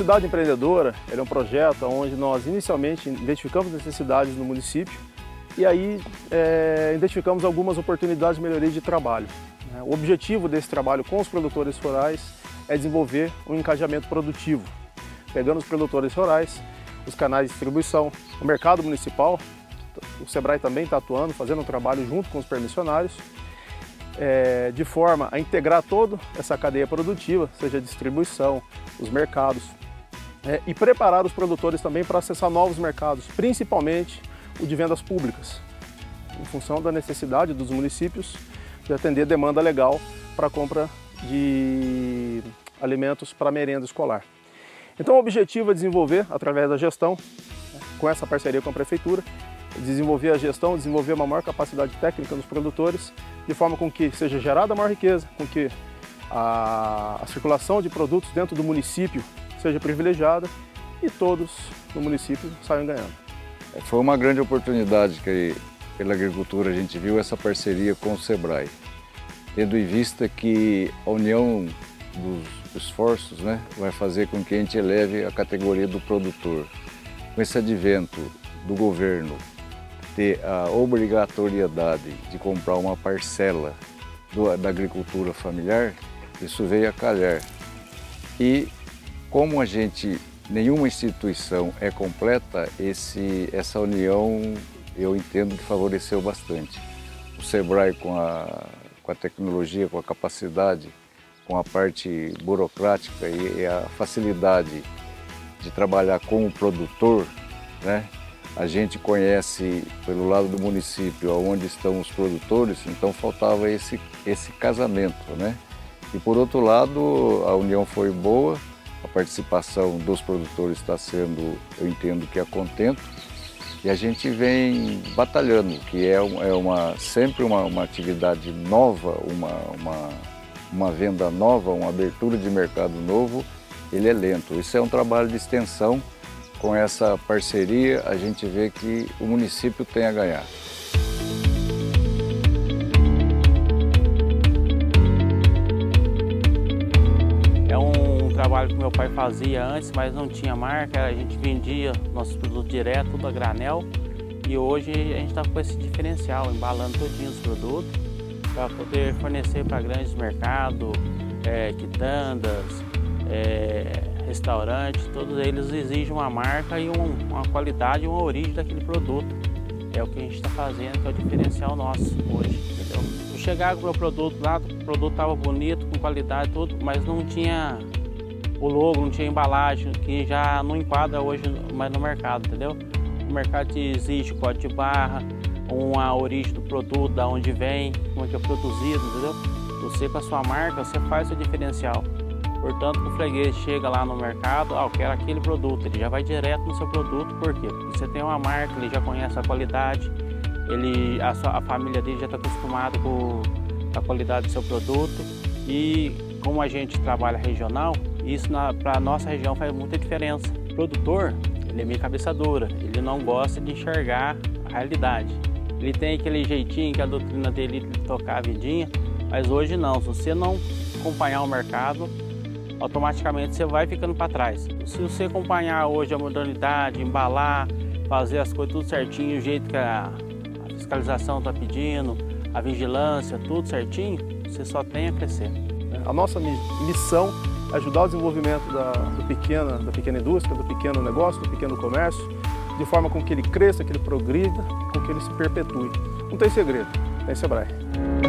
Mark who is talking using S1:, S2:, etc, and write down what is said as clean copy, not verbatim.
S1: Cidade Empreendedora é um projeto onde nós inicialmente identificamos necessidades no município e aí identificamos algumas oportunidades de melhoria de trabalho. O objetivo desse trabalho com os produtores rurais é desenvolver um engajamento produtivo, pegando os produtores rurais, os canais de distribuição, o mercado municipal. O Sebrae também está atuando, fazendo um trabalho junto com os permissionários, de forma a integrar toda essa cadeia produtiva, seja a distribuição, os mercados, e preparar os produtores também para acessar novos mercados, principalmente o de vendas públicas, em função da necessidade dos municípios de atender demanda legal para a compra de alimentos para merenda escolar. Então o objetivo é desenvolver, através da gestão, com essa parceria com a Prefeitura, desenvolver a gestão, desenvolver uma maior capacidade técnica nos produtores, de forma com que seja gerada maior riqueza, com que a circulação de produtos dentro do município seja privilegiada e todos no município saiam ganhando.
S2: Foi uma grande oportunidade que pela agricultura a gente viu essa parceria com o Sebrae, tendo em vista que a união dos esforços, vai fazer com que a gente eleve a categoria do produtor. Com esse advento do governo ter a obrigatoriedade de comprar uma parcela da agricultura familiar, isso veio a calhar. E como nenhuma instituição é completa, essa união eu entendo que favoreceu bastante. O Sebrae com a tecnologia, com a capacidade, com a parte burocrática e a facilidade de trabalhar com o produtor, a gente conhece pelo lado do município onde estão os produtores, então faltava esse casamento, E por outro lado, a união foi boa, a participação dos produtores está sendo, eu entendo que a contento, e a gente vem batalhando, que sempre uma atividade nova, uma venda nova, uma abertura de mercado novo, ele é lento. Isso é um trabalho de extensão. Com essa parceria, a gente vê que o município tem a ganhar.
S3: É um trabalho que meu pai fazia antes, mas não tinha marca. A gente vendia nossos produtos direto, tudo a granel. E hoje a gente está com esse diferencial, embalando todinho os produtos para poder fornecer para grandes mercados, quitandas, restaurantes, todos eles exigem uma marca e uma qualidade e uma origem daquele produto. É o que a gente está fazendo, que é o diferencial nosso hoje, entendeu? Eu chegava com o meu produto lá, o produto estava bonito, com qualidade, tudo, mas não tinha o logo, não tinha embalagem, que já não enquadra hoje mais no mercado, entendeu? O mercado exige código de barra, uma origem do produto, da onde vem, como é que é produzido, entendeu? Você com a sua marca, você faz o diferencial. Portanto, o freguês chega lá no mercado, eu quero aquele produto, ele já vai direto no seu produto, por quê? Porque você tem uma marca, ele já conhece a qualidade, a família dele já está acostumada com a qualidade do seu produto e como a gente trabalha regional, isso para a nossa região faz muita diferença. O produtor, ele é meio cabeça dura, ele não gosta de enxergar a realidade. Ele tem aquele jeitinho, que a doutrina dele de tocar a vidinha, mas hoje não, se você não acompanhar o mercado, automaticamente você vai ficando para trás. Se você acompanhar hoje a modernidade, embalar, fazer as coisas tudo certinho, o jeito que a fiscalização está pedindo, a vigilância, tudo certinho, você só tem a crescer.
S1: A nossa missão é ajudar o desenvolvimento da pequena indústria, do pequeno negócio, do pequeno comércio, de forma com que ele cresça, que ele progrida, com que ele se perpetue. Não tem segredo, tem Sebrae.